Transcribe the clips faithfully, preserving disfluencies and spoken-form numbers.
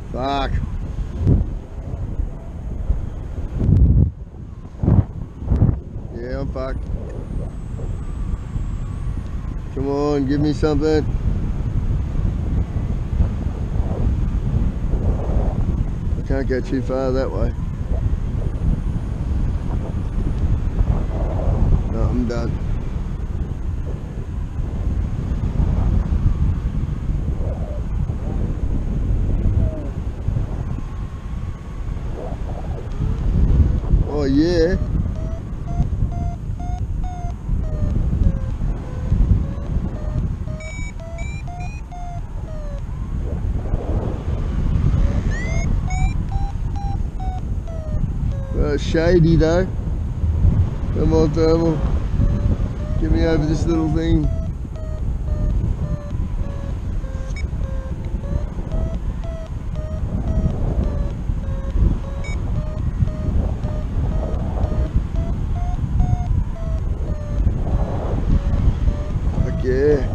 Fuck. Yeah, I'm fucked. Come on, give me something. I can't go too far that way. No, I'm done. Oh yeah. Uh, shady though. Come on, thermal. Get me over this little thing. Fuck yeah.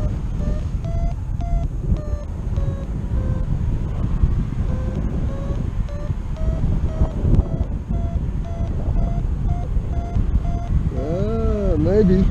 Ah, maybe.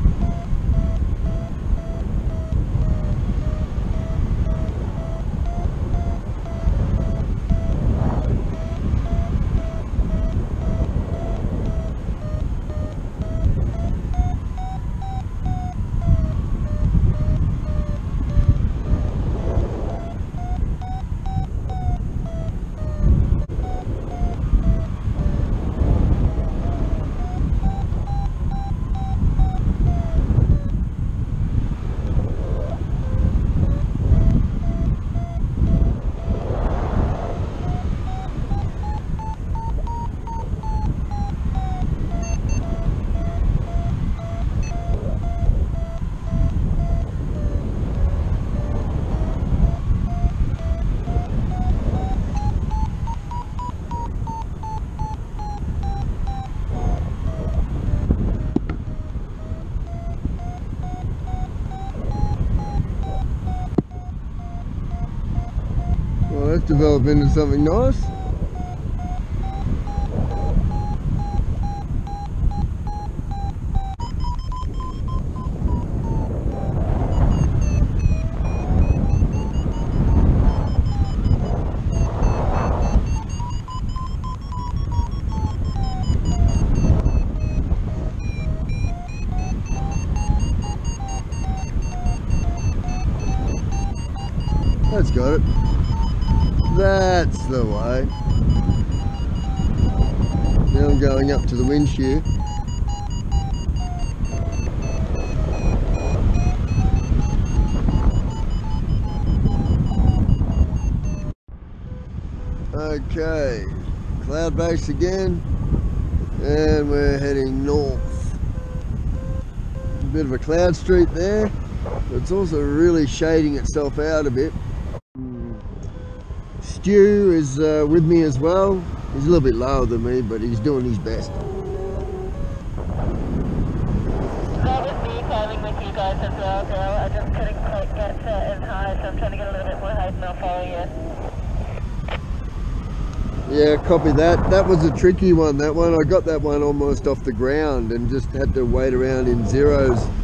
Well, that's developed into something nice. That's got it. That's the way. Now I'm going up to the wind shear. Okay, cloud base again, and we're heading north. A bit of a cloud street there, but it's also really shading itself out a bit. Stu is uh, with me as well. He's a little bit lower than me, but he's doing his best. That was me climbing with you guys as well, Bill. I just couldn't quite get uh, as high, so I'm trying to get a little bit more height and I'll follow you. Yeah, copy that. That was a tricky one, that one. I got that one almost off the ground and just had to wait around in zeros